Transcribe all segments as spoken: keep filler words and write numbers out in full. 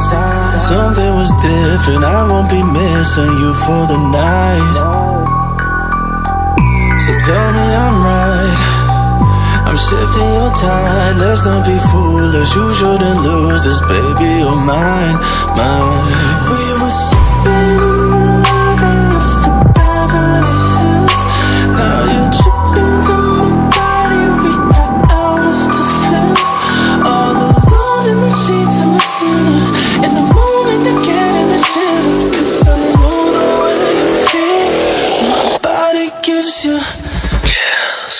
inside. Something was different, I won't be missing you for the night. So tell me I'm right, I'm shifting your tide. Let's not be foolish, you shouldn't lose this, baby, you're mine, mine. We were sipping in the library of the Beverly Hills. Now you're tripping to my body, we got hours to fill. All alone in the sheets of my sinner. In the moment you're getting the shivers, cause I know the way you feel. My body gives you chills.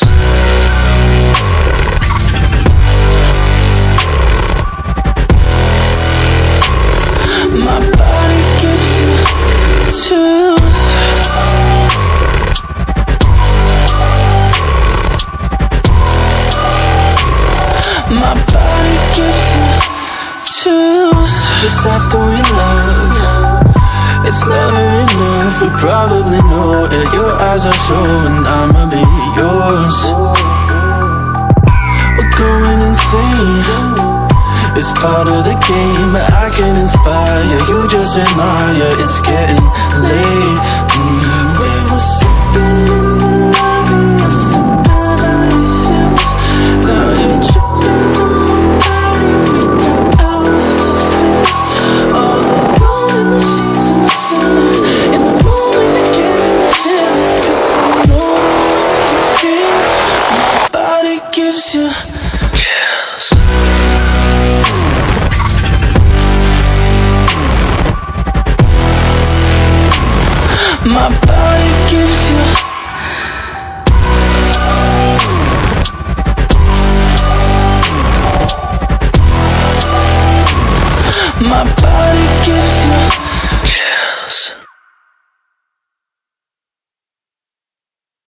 My body gives you chills. My body gives you chills. Just after we love, it's never enough. We probably know it. Your eyes are showing I'ma be yours. We're going insane, it's part of the game. I can inspire, you just admire. It's getting late. mm. We were sipping in the library of the Beverly Hills. Now you're tripping to my body, we got hours to fill. All alone in the sheets of my center. In the moment you're getting the shivers, cause I know the way you feel. My body gives you chills. My body gives you